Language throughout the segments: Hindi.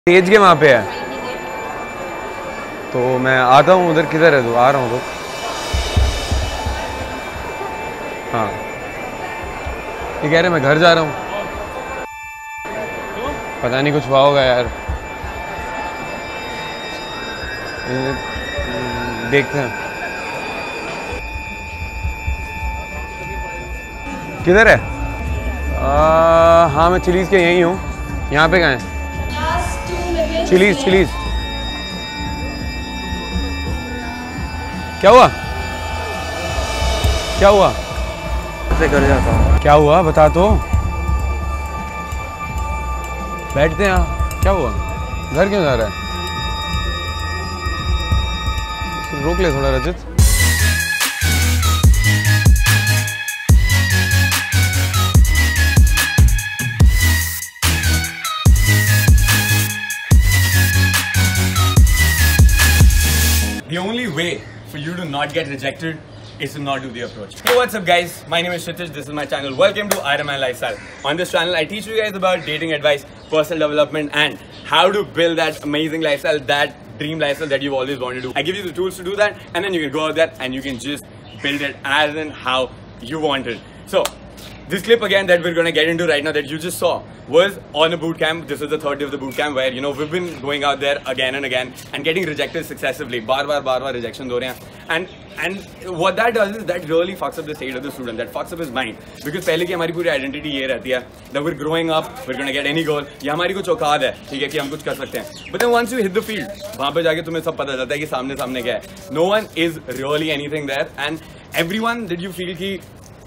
तेज के वहाँ पे है तो मैं आता हूँ उधर। किधर है तू? आ रहा हूँ तो। हाँ ये कह रहे मैं घर जा रहा हूँ। पता नहीं कुछ हुआ होगा यार, देखते हैं। किधर है? हाँ मैं चिलीज़ के यहीं हूँ। यहाँ पे कहाँ है? चिलीज़। क्या हुआ? क्या हुआ? से घर जाता हूँ। क्या हुआ बता तो। बैठते हैं यहाँ। क्या हुआ? घर क्यों जा रहा है? रोक ले थोड़ा रजत। The only way for you to not get rejected is to not do the approach. Hey, what's up guys? My name is Kshitij. This is my channel. Welcome to Iron Man Lifestyle. On this channel, I teach you guys about dating advice, personal development, and how to build that amazing lifestyle, that dream lifestyle that you've always wanted to do. I give you the tools to do that, and then you can go out there and you can just build it as and how you want it. So, this clip again that we're going to get into right now that you just saw was on a boot camp. This is the third day of the boot camp where, you know, we've been going out there again and again and getting rejected successively. Bar rejections ho rahe hain. And what that does is that really fucks up the state of the student. That fucks up his mind. Because पहले की हमारी पूरी identity ये रहती है that we're growing up, we're going to get any goal. ये हमारी कुछ औकात है, ठीक है, कि हम कुछ कर सकते हैं. But then once you hit the field, वहाँ पे जाके तुम्हें सब पता चलता है कि सामने क्या है. No one is really anything there, and everyone that you feel कि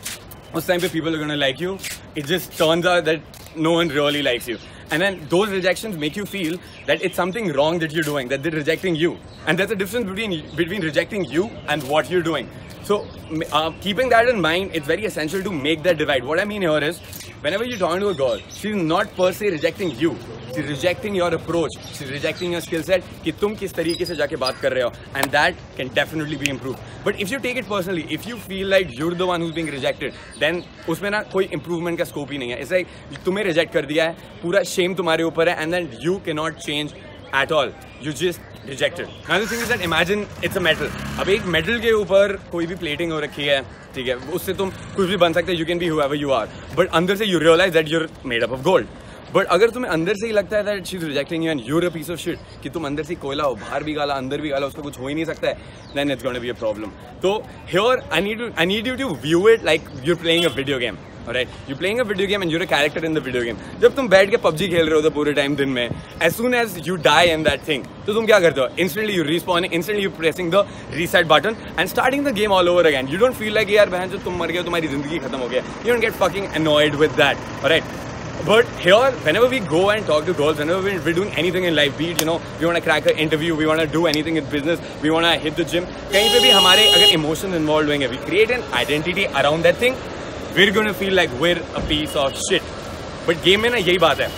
उस time पे people are going to like you, it just turns out that no one really likes you. And then those rejections make you feel that it's something wrong that you're doing, that they're rejecting you. And there's a difference between rejecting you and what you're doing. So keeping that in mind, it's very essential to make that divide. What I mean here is, whenever you're talking to a girl, she's not per se rejecting you. She's rejecting your approach. She's rejecting your skill set कि तुम किस तरीके से जाके बात कर रहे हो. And that can definitely be improved. But if you take it personally, if you feel like you're the one who's being rejected, then उसमें ना कोई improvement का scope ही नहीं है. It's like तुम्हें reject कर दिया है, पूरा shame तुम्हारे ऊपर है, and then you cannot change at all. You just rejected. Another thing is that imagine it's a metal. अब एक metal के ऊपर कोई भी plating हो रखी है, ठीक है, उससे तुम कुछ भी बन सकते हो. You can be whoever you are. But अंदर से you realize that you're made up of gold. But अगर तुम्हें अंदर से ही लगता है that she's rejecting you and you're a piece of shit, कि तुम अंदर से कोयला हो, बाहर भी गाला, अंदर भी गाला, उसका कुछ हो ही नहीं सकता है, then it's going to be a problem. So here I need you to view it like you're playing a video game. Alright, you're playing a video game and you're a character in the video game. जब तुम बैठ के PUBG खेल रहे हो पूरे टाइम दिन में, as soon as you die in that thing, तो तुम क्या करते हो? Instantly you respawning, instantly you pressing the reset button and starting the game all over again. You don't feel like यार बहन जो तुम मर गए, तुम्हारी जिंदगी खत्म हो गया. You don't get fucking annoyed with that. Alright. But here, whenever we go and talk to girls, whenever we're doing anything in life, be it, you know, we want to crack an interview, we want to do anything in business, we want to hit the gym, कहीं पे भी हमारे अगर emotions involved होंगे, we create an identity around that thing, we're going to feel like we're a piece of shit. But game में ना यही बात है.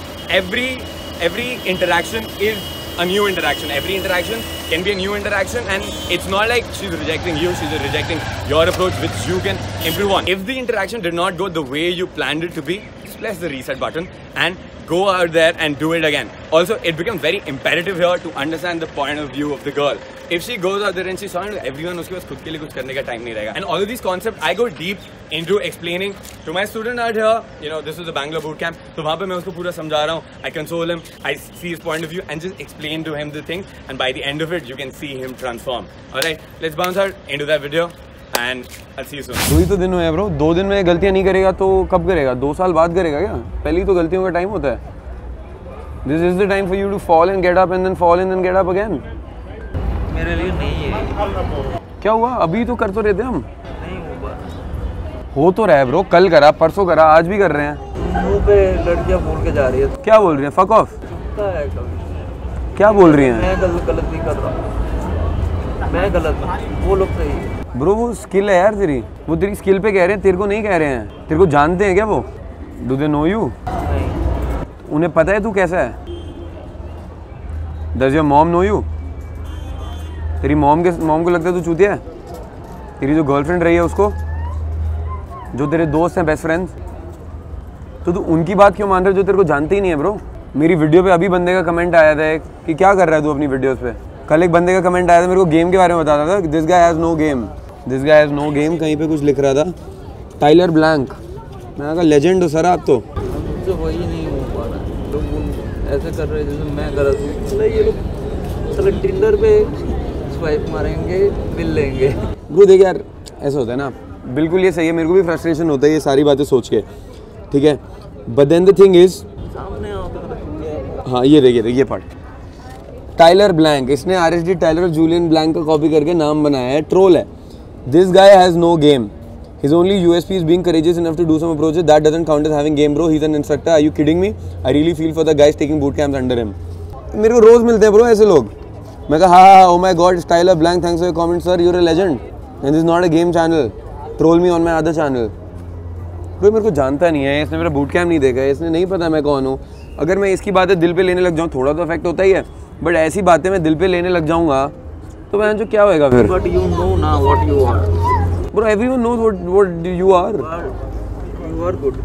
Every interaction is a new interaction. Every interaction can be a new interaction, and it's not like she's rejecting you, she's rejecting your approach, which you can improve on. If the interaction did not go the way you planned it to be, just press the reset button and go out there and do it again. Also, it becomes very imperative here to understand the point of view of the girl. If she goes out there and she's talking to everyone, उसके पास खुद के लिए कुछ करने का time नहीं रहेगा. And all of these concepts, I go deep into explaining to my student out here. You know, this is the Bangalore Bootcamp. तो वहाँ पे मैं उसको पूरा समझा रहा हूँ. I console him, I see his point of view, and just explain to him the things. And by the end of it, you can see him transform. Alright, let's bounce out into that video. And I'll see you soon. 2 ही तो दिन हुए हैं ब्रो. 2 दिन में गलतियाँ नहीं करेगा तो कब करेगा? 2 साल बाद करेगा क्या? पहली तो गलतियों का टाइम होता है. This is the time for you to fall and get up and then fall and then get up again. मेरे लिए नहीं है. क्या हुआ? अभी तो कर तो रहे थे हम. नहीं होगा. हो तो रहा है ब्रो. कल करा, परसों करा, आज भी कर रहे हैं. मुँह पे लड़कियाँ बोल के जा रही है. क्या बोल रही हैं? Fuck off. क्या बोल रही हैं? मैं गलत नहीं कर रहा. मैं गलत हूँ, वो लोग सही है. ब्रो वो स्किल है यार तेरी. वो तेरी स्किल पे कह रहे हैं, तेरे को नहीं कह रहे हैं. तेरे को जानते हैं क्या वो? Do they know you? नहीं. उन्हें पता है तू कैसा है? Does your mom know you? तेरी मॉम को लगता है तू चूतिया है? तेरी जो गर्लफ्रेंड रही है उसको, जो तेरे दोस्त हैं, बेस्ट फ्रेंड्स, तो तू उनकी बात क्यों मान रहे हो जो तेरे को जानते ही नहीं है ब्रो? मेरी वीडियो पे अभी बंदे का कमेंट आया था कि क्या कर रहा है तू अपनी वीडियोस पे। कल एक बंदे का कमेंट आया था मेरे को गेम के बारे में बता रहा था, this guy has no game, this guy has no game, कहीं पे कुछ लिख रहा था टाइलर ब्लैंक। मैंने कहा लेजेंड हो सर आप तो। मुझसे वही नहीं हो पा रहा है, लोग ऐसे कर रहे हैं जैसे मैं गलत हूँ। मतलब ये लोग चलो टिंडर पे स्वाइप मारेंगे, मिल लेंगे। ब्रो देख यार ऐसा होता है ना, बिल्कुल ये सही है, मेरे को भी फ्रस्ट्रेशन होता है ये सारी बातें सोच के, ठीक है। But then the thing is सामने आओ तो हाँ ये देखिए ये पढ़, टाइलर ब्लैंक, इसने RSD टाइलर और जूलियन ब्लैंक का कॉपी करके नाम बनाया है, ट्रोल है। This guy has no game, his only USP is being courageous enough to do some approaches, that doesn't count as having game bro, he's an instructor, are you kidding me? I really feel for the guys taking boot camps under him। मेरे को रोज मिलते हैं ब्रो ऐसे लोग। मैं कहा हाँ oh my god Tyler Blanc, thanks for your comment sir, you're a legend and this is not a game channel, troll me on my other channel। Bro मेरे को जानता नहीं है, इसने मेरा बूट कैम्प नहीं देखा है, इसने नहीं पता मैं कौन हूँ। अगर मैं इसकी बातें दिल पे लेने लग जाऊँ थोड़ा तो इफेक्ट होता ही है, बट ऐसी बातें मैं दिल पे लेने लग जाऊँगा तो मैं जो क्या होएगा फिर। But you know now what you are। Bro everyone knows what you are। You are good।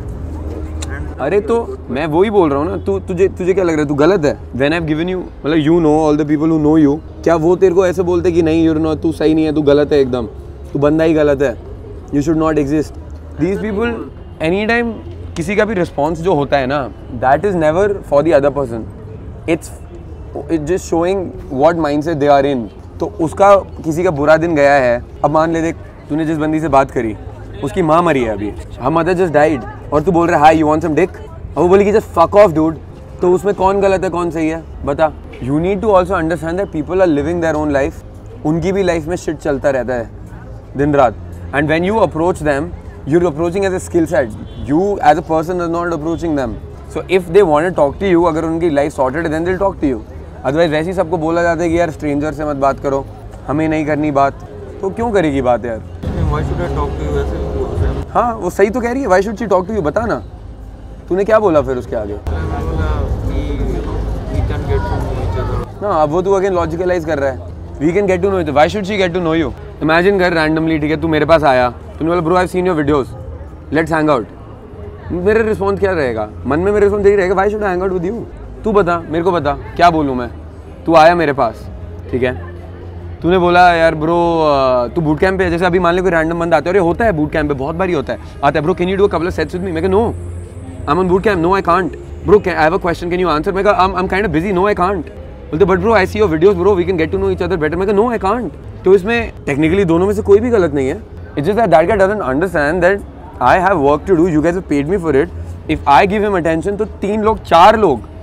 अरे तो मैं वही बोल रहा हूँ ना, तुझे क्या लग रहा है तू गलत है? When I've given you, मतलब you know all the people who know you, क्या वो तेरे को ऐसे बोलते कि नहीं you're not, तू सही नहीं है, तू गलत है एकदम, तू बंदा ही गलत है, you should not exist। These people anytime किसी का भी रिस्पॉन्स जो होता है ना, that is never for the other person, it's just showing what mindset they are in। तो उसका किसी का बुरा दिन गया है, अब मान ले देख तूने जिस बंदी से बात करी उसकी माँ मरी है अभी, her mother just died, और तू बोल रहा है hi you want some dick, और वो बोली कि जस्ट फक ऑफ डूड, तो उसमें कौन गलत है कौन सही है बता। You need to also understand that people are living their own life, उनकी भी लाइफ में शिट चलता रहता है दिन रात, and when you approach them you are approaching as a skill set, you as a person are not approaching them. So if they want to talk to you, अगर उनकी लाइफ सॉर्टेड है then they will talk to you, otherwise वैसे ही सबको बोला जाता है कि यार स्ट्रेंजर से मत बात करो, हमें नहीं करनी बात, तो क्यों करेगी बात यार। Why should I talk to you? ऐसे भी बोल रहे हैं। हाँ वो सही तो कह रही है, why should she talk to you, बता ना तूने क्या बोला फिर उसके आगे। हाँ अब वो तू अगेन लॉजिकलाइज कर रहा है, we can get to know you, why should she get to know you. Imagine कर रैंडमली, ठीक है, तू मेरे पास आया, तूने बोला bro I have seen your videos, let's hang out, मेरा रिस्पॉन्स क्या रहेगा? मन में मेरा रिस्पॉन्स यही रहेगा why should I hang out with you. तू बता, मेरे को बता क्या बोलूँ मैं। तू आया मेरे पास, ठीक है, तूने बोला यार ब्रो तू बूट कैंप पे, जैसे अभी मान ले कोई रैंडम बंदा आता है, और ये होता है बूट कैंप पे बहुत बारी होता है, आता है bro can you do a couple of sets with me, मैं कहा no I am on boot camp, no I can't bro, I have a question can you answer, मैं कहा I am kind of busy, no I can't. बोलते but bro I see your videos bro we can get to know each other better, मैं कहा नो आई कांट। तो इसमें टेक्निकली दोनों में से कोई भी गलत नहीं है, it's just that guy doesn't understand that I have work to do, you guys have paid me for it, if I give him attention तो 3 लोग 4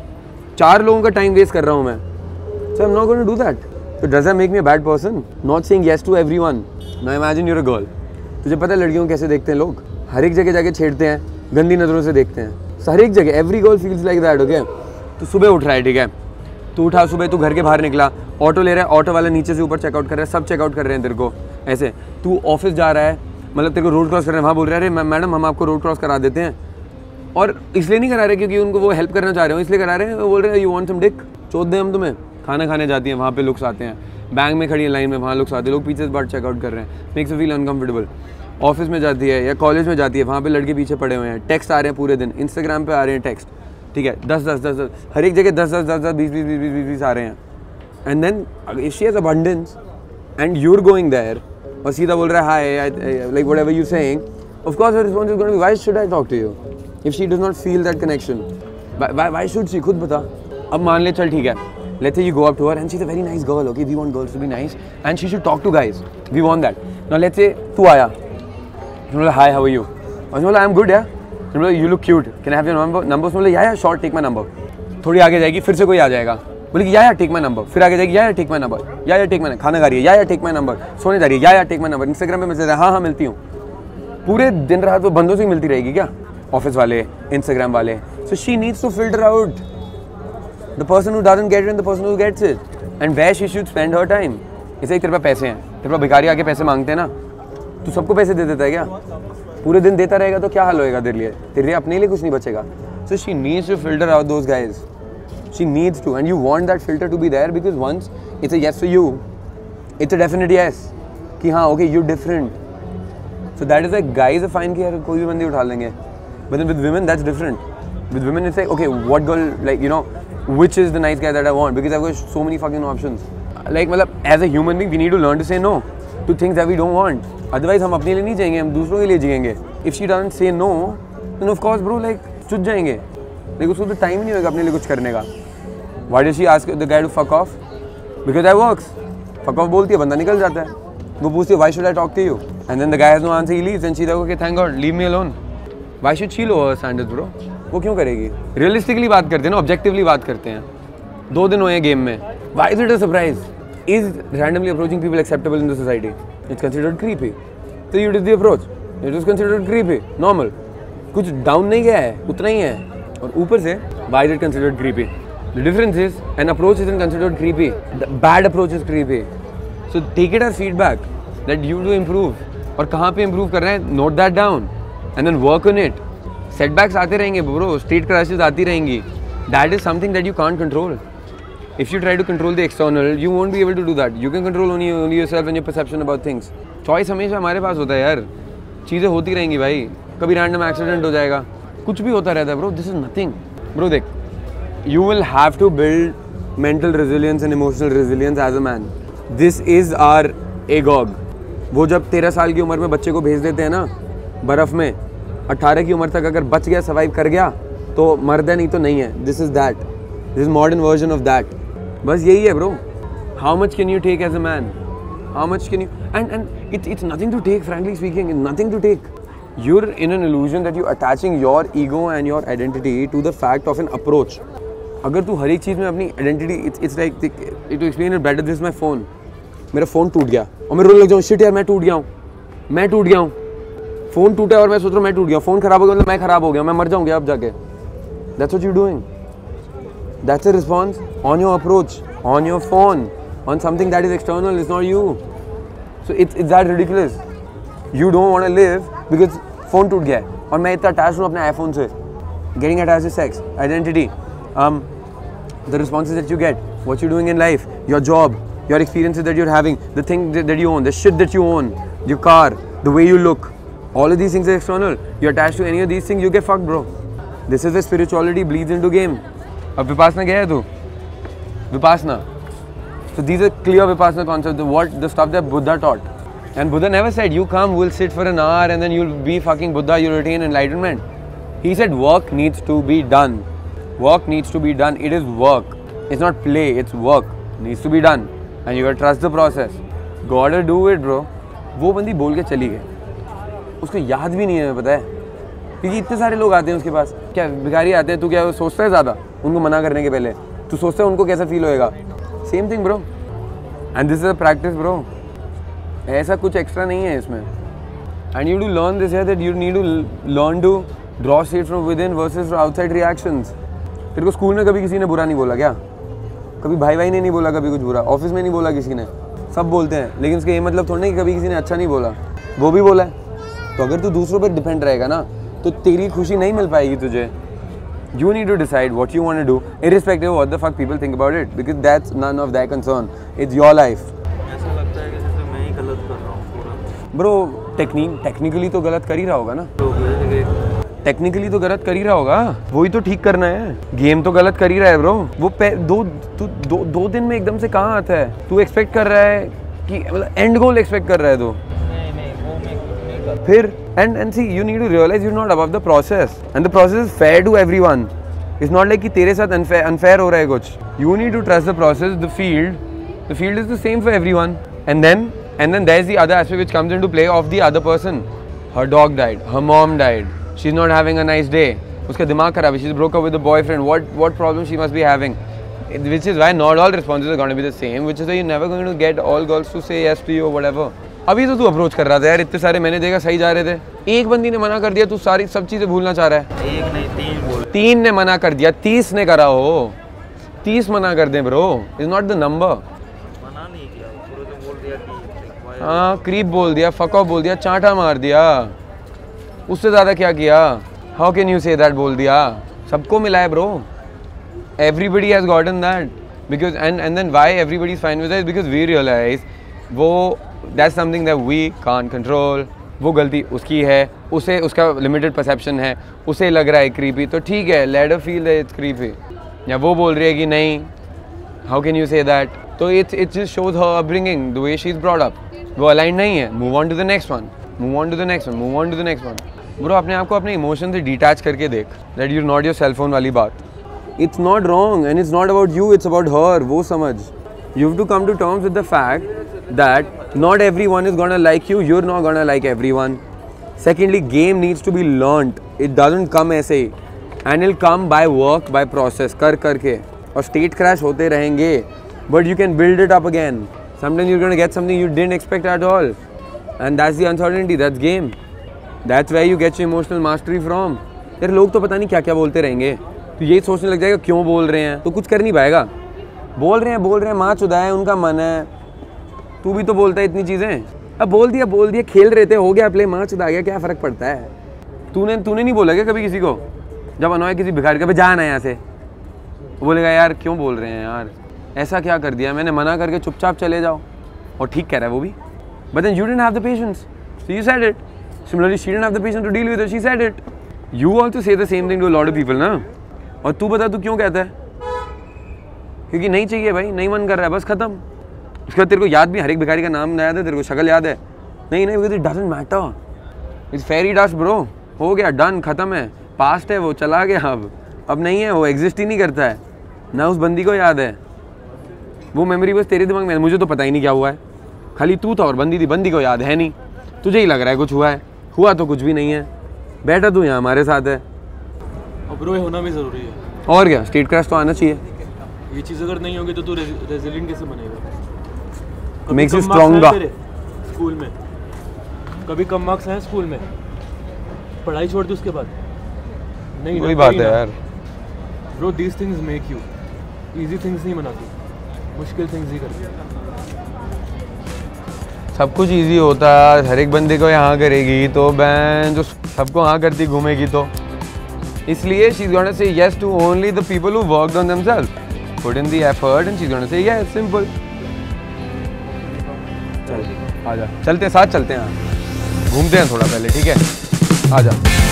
लोगों का टाइम वेस्ट कर रहा हूँ मैं, so I am not going to do that. So does that make me a bad person? Not saying yes to everyone. Now imagine you're a girl. तुझे पता है लड़कियों को कैसे देखते हैं लोग, हर एक जगह जाके छेड़ते हैं, गंदी नज़रों से देखते हैं, हर एक जगह, every girl feels like that, okay? तो सुबह उठ रहा है, ठीक है, तू उठा सुबह, तू घर के बाहर निकला, ऑटो ले रहा है, ऑटो वाला नीचे से ऊपर चेकआउट कर रहा है, सब चेकआउट कर रहे हैं तेरे को ऐसे, तू ऑफिस जा रहा है, मतलब तेरे को रोड क्रॉस कर रहे हैं, वहाँ बोल रहे हैं अरे मैडम हम आपको रोड क्रॉस करा देते हैं, और इसलिए नहीं करा रहे क्योंकि उनको वो हेल्प करना चाह रहे हो, इसलिए करा रहे हैं, वो बोल रहे हैं यू वांट सम डिक, चोद दें हम तुम्हें। खाना खाने जाती हैं, वहाँ पे लुक्स आते हैं, बैंक में खड़ी है लाइन में, वहाँ लुक्स आते हैं, लोग पीछे से बार चेकआउट कर रहे हैं, makes you feel uncomfortable. Office में जाती है या कॉलेज में जाती है, वहाँ पे लड़के पीछे पड़े हुए हैं, टेक्स्ट आ रहे हैं पूरे दिन, इंस्टाग्राम पे आ रहे हैं टेक्स्ट, ठीक है, 10 हर एक जगह 10 20 आ रहे हैं, and then if she has abundance and you are going there और सीधा बोल रहा है hi like whatever you saying, of course her response is going to be why should I talk to you if she does not feel that connection, why should she, खुद बता। अब मान ले चल ठीक है, let's say you go up to her and she's a very nice girl, okay, we want girls to be nice and she should talk to guys, we want that। now let's say तू आया, you know hi how are you, और बोला I'm good yeah, you know you look cute, can I have your number, बोले yeah sure take my number। थोड़ी आगे जाएगी फिर से कोई आ जाएगा, बोले कि yeah take my number, फिर आगे जाएगी yeah take my number, yeah take my, खाना खा रही है yeah take my number, सोने जा रही है yeah take my number, Instagram पे मैसेज है हाँ मिलती हूँ, पूरे दिन रात वो बंदों से ही मिलती रहेगी क्या, ऑफिस वाले, इंस्टाग्राम वाले। so she needs to filter out the person who doesn't get it and the person who gets it, and where she should spend her time। इसे एक तेरे पास पैसे हैं, तेरे पास भिखारी आके पैसे मांगते हैं ना, तू सबको पैसे दे देता है क्या, पूरे दिन देता रहेगा तो क्या हाल होएगा तेरे लिए अपने लिए कुछ नहीं बचेगा। so she needs to filter out those guys, she needs to, and you want that filter to be there because once it's a yes for you, it's a definite yes कि हाँ okay you're different, so that is like guys are fine कि यार कोई भी बंदी उठा लेंगे, but then with women that's different, With women, it's like, okay, what girl, like, you know, which is the nice guy that I want? Because I've got so many fucking options. Like, मतलब, as a human being, we need to learn to say no to things that we don't want. Otherwise, हम अपने लिए नहीं जिएंगे, हम दूसरों के लिए जिएंगे. If she doesn't say no, then of course, bro, like, चुट जाएंगे. Like, उसको तो time नहीं होगा अपने लिए कुछ करने का. Why does she ask the guy to fuck off? Because that works. Fuck off बोलती है, बंदा निकल जाता है. वो पूछती है, why should I talk to you? And then the guy has no answer, he leaves, and she's like, okay, thank God, leave me alone. Why should she lower her standards, bro? वो क्यों करेगी? Realistically बात करते हैं ना, objectively बात करते हैं. 2 दिन हुए हैं गेम में. Why is it a surprise? Is randomly approaching people acceptable in the society? It's considered creepy. So you did the approach. It was considered creepy, normal. कुछ down नहीं गया है, उतना ही है. और ऊपर से, why is it considered creepy? The difference is, an approach isn't considered creepy. The bad approach is creepy. So take it as feedback that you do improve. और कहाँ पे improve कर रहे हैं? Note that down. And then work on it. Setbacks आते रहेंगे bro, street crashes आती रहेंगी. That is something that you can't control. If you try to control the external, you won't be able to do that. You can control only yourself and your perception about things. Choice हमेशा हमारे पास होता है यार. चीज़ें होती रहेंगी भाई. कभी random accident हो जाएगा. कुछ भी होता रहता है bro. This is nothing. Bro देख, you will have to build mental resilience and emotional resilience as a man. This is our agog. वो जब 13 साल की उम्र में बच्चे को भेज देते हैं ना बर्फ़ में, 18 की उम्र तक अगर बच गया, सर्वाइव कर गया तो मर्द है, नहीं तो नहीं है. This is that. This is modern version of that. बस यही है bro. How much can you take as a man? How much can you and it's nothing to take, frankly speaking, nothing to take. You're in an illusion that you're attaching your ego and your identity to the fact of an approach. अगर तू हर एक चीज़ में अपनी identity, it's like, to explain it better, this is my phone. मेरा फ़ोन टूट गया और मैं रोने लग जाऊँ, शिट यार मैं टूट गया हूँ. फ़ोन टूटा है और मैं सोच रहा हूँ मैं टूट गया. फ़ोन खराब हो गया मतलब मैं खराब हो गया, मैं मर जाऊँगा अब जाके. That's what you're doing. That's a response on your approach, on your phone, on something that is external, it's not you. So it's that ridiculous. You don't want to live because phone टूट गया है और मैं इतना अटैच हूँ अपने आईफोन से. Getting attached to sex, identity, the responses that you get, what you're doing in life, your job, your experiences that you're having, the thing that you own, the shit that you own, your car, the way you look, all of these things are external. You're attached to any of these things, you get fucked, bro. This is where spirituality bleeds into game. अब विपासना गया है तू? Vipassana. So these are clear vipassana concepts. The stuff that Buddha taught. And Buddha never said, you come, we'll sit for an hour and then you'll be fucking Buddha, you'll attain enlightenment. He said work needs to be done. Work needs to be done. It is work. It's not play, it's work. It needs to be done. And you gotta trust the process. Gotta do it, bro. वो बंदी बोल के चली गई. उसको याद भी नहीं है, पता है, क्योंकि इतने सारे लोग आते हैं उसके पास. क्या भिखारी आते हैं, तू क्या सोचता है ज़्यादा उनको मना करने के पहले? तू सोचता है उनको कैसा फील होएगा? Same thing bro. And this is a practice bro. ऐसा कुछ एक्स्ट्रा नहीं है इसमें. And you do learn this है that you need to learn to draw straight from within versus outside reactions. तेरे को स्कूल में कभी किसी ने बुरा नहीं बोला क्या? कभी भाई ने नहीं बोला कभी कुछ बुरा? ऑफिस में नहीं बोला किसी ने? सब बोलते हैं, लेकिन इसका ये मतलब थोड़ा नहीं कि कभी किसी ने अच्छा नहीं बोला. वो भी बोला है. तो अगर तू दूसरों पर डिपेंड रहेगा ना तो तेरी खुशी नहीं मिल पाएगी तुझे. You need to decide what you want to do, irrespective of what the fuck people think about it, because that's none of their concern. It's your life. ऐसा लगता है कि जैसे मैं ही गलत कर रहा हूँ पूरा. Bro, टेक्निकली तो गलत कर ही रहा होगा ना. टेक्निकली तो गलत कर ही रहा होगा. वही तो ठीक करना है. गेम तो गलत कर ही रहा है ब्रो. वो दो दिन में एकदम से कहाँ आता है? तू एक्सपेक्ट कर रहा है कि मतलब एंड गोल एक्सपेक्ट कर रहा है तू. फिर and see, you need to realize you're not above the process, and the process is fair to everyone. It's not like कि तेरे साथ unfair हो रहा है कुछ. You need to trust the process. The field is the same for everyone. And then there's the other aspect which comes into play of the other person. Her dog died. Her mom died. She's not having a nice day. उसका दिमाग खराब है. She's broke up with a boyfriend. What problem she must be having? Which is why not all responses are going to be the same. Which is why you're never going to get all girls to say yes to you or whatever. अभी तो तू अप्रोच कर रहा था यार, इतने सारे मैंने देखा सही जा रहे थे. एक बंदी ने मना कर दिया, तू सारी सब चीज़ें भूलना चाह रहा है. एक नहीं 3 ने मना कर दिया, 30 ने करा हो. 30 मना कर दें bro, is not the number. मना नहीं किया, पूरे तो बोल दिया कि हाँ, क्रीप बोल दिया, फक ऑफ बोल दिया, चांटा मार दिया. उससे ज़्यादा क्या किया? How can you say that बोल दिया? सबको मिला है bro. Everybody has gotten that. Because and then why everybody is fine with that? Because we realize वो that's something that we can't control. वो गलती उसकी है, उसे उसका लिमिटेड परसेप्शन है, उसे लग रहा है क्रीपी, तो ठीक है, let her feel that it's creepy. या वो बोल रही है कि नहीं, how can you say that, तो it just shows her upbringing, the way she is brought up, वो अलाइन नहीं है। Move on to the next one, move on to the next one, move on to the next one. Bro अपने आप को अपने इमोशन से डिटैच करके देख, that you not your cellphone वाली बात। It's not wrong and it's not about you, it's about her, वो समझ। You have to come to terms with the fact that not everyone is gonna like you, you're not gonna like everyone. Secondly, game needs to be learnt, it doesn't come ऐसे ही, and it'll come by work, by process, कर करके। और state crash होते रहेंगे, but you can build it up again. Sometimes you're gonna get something you didn't expect at all, and that's the uncertainty, that's game, that's where you get your emotional mastery from. यार लोग तो पता नहीं क्या क्या बोलते रहेंगे, तो यही सोचने लग जाएगा क्यों बोल रहे हैं, तो कुछ कर नहीं पाएगा। बोल रहे हैं माँ चुदा है, उनका मन है, तू भी तो बोलता है इतनी चीज़ें। अब बोल दिया, खेल रहे थे, हो गया प्ले, माँ चुदा गया, क्या फ़र्क पड़ता है। तूने नहीं बोला क्या कभी किसी को, जब अनोय किसी भिखारी का जाना है यहाँ से, बोलेगा यार क्यों बोल रहे हैं यार, ऐसा क्या कर दिया मैंने, मना करके चुपचाप चले जाओ, और ठीक कह रहा है वो भी, but then you didn't have the patience, so you said it. Similarly she didn't have the patience to deal with it, she said it. You also say the same thing to a lot of people ना, और तू बता तू क्यों कहता है, क्योंकि नहीं चाहिए भाई, नहीं मन कर रहा है, बस खत्म। उसके बाद तेरे को याद भी, हर एक भिखारी का नाम याद है, तेरे को शक्ल याद है, नहीं because it doesn't matter, it's fairy dust bro, हो गया, डन, खत्म है, पास्ट है, वो चला गया, अब नहीं है, वो एग्जिस्ट ही नहीं करता है, ना उस बंदी को याद है, वो मेमोरी बस तेरे दिमाग में है, मुझे तो पता ही नहीं क्या हुआ है, खाली तू था और बंदी थी, बंदी को याद है नहीं, तुझे ही लग रहा है कुछ हुआ है, हुआ तो कुछ भी नहीं है, बैठा तू यहाँ हमारे साथ है। और ब्रो ये होना भी ज़रूरी है, और क्या, स्टेट क्रैश तो आना चाहिए। ये चीज़ अगर नहीं होगी तो तू रेजिलिएंट कैसे बनेगा, मेक्स यू स्ट्रॉन्गर। स्कूल में कभी कम मार्क्स आए, स्कूल में पढ़ाई छोड़ दी उसके बाद, नहीं वही बात है यार bro, these things make you, easy things नहीं बनाती, मुश्किल थिंग्स ही करती। सब कुछ इजी होता है, हर एक बंदे को यहाँ करेगी तो बैन जो सबको हाँ करती घूमेगी, तो इसलिए she is gonna say yes to only the people who worked on themselves, put in the effort, and she is gonna say yes, simple. आजा, चलते हैं, साथ चलते हैं, घूमते हैं थोड़ा पहले, ठीक है, आजा।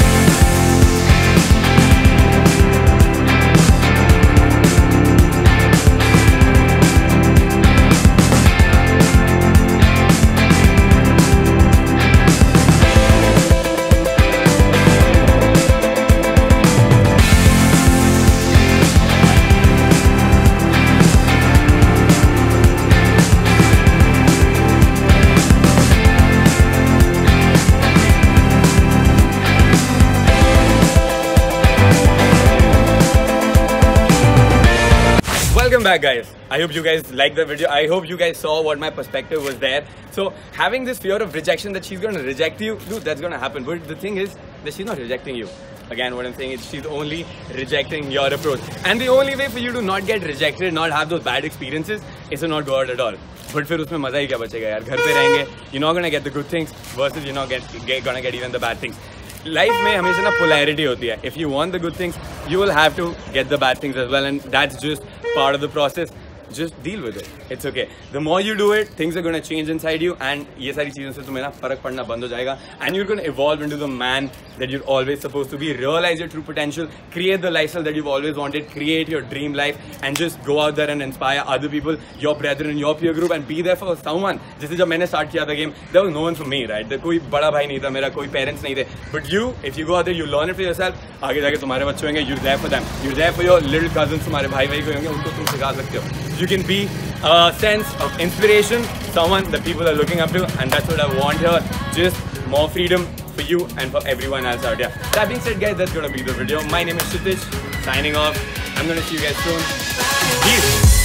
Welcome back guys. I hope you guys liked the video. I hope you guys saw what my perspective was there. So having this fear of rejection, that she's going to reject you, dude, that's going to happen. But the thing is that she's not rejecting you. Again, what I'm saying is she's only rejecting your approach. And the only way for you to not get rejected, not have those bad experiences, is to not go out at all. But फिर उसमें मजा ही क्या बचेगा यार, घर पे रहेंगे, you're not gonna get the good things versus you're not gonna get even the bad things. Life में हमेशा ना polarity होती है. If you want the good things, you will have to get the bad things as well, and that's just part of the process. Just deal with it. It's okay. The more you do it, things are going to change inside you, and ये सारी चीज़ों से तुम्हें ना फर्क पड़ना बंद हो जाएगा, and you're going to evolve into the man that you're always supposed to be. Realize your true potential. Create the lifestyle that you've always wanted. Create your dream life, and just go out there and inspire other people, your brethren, your peer group, and be there for someone. जैसे जब मैंने start किया था game, there was no one for me, right? कोई बड़ा भाई नहीं था मेरा, कोई parents नहीं थे. But you, if you go out there, you learn it for yourself. आगे जाके तुम्हारे बच्चे होंगे, you're there for them. You're there for your little cousins, तुम्हारे भाई भाई होंगे, उनको तुम सिखा सकते हो. You can be a sense of inspiration, someone that people are looking up to, and that's what I want here. Just more freedom for you and for everyone else out there. That being said, guys, that's gonna be the video. My name is Shitish, signing off. I'm gonna see you guys soon. Peace.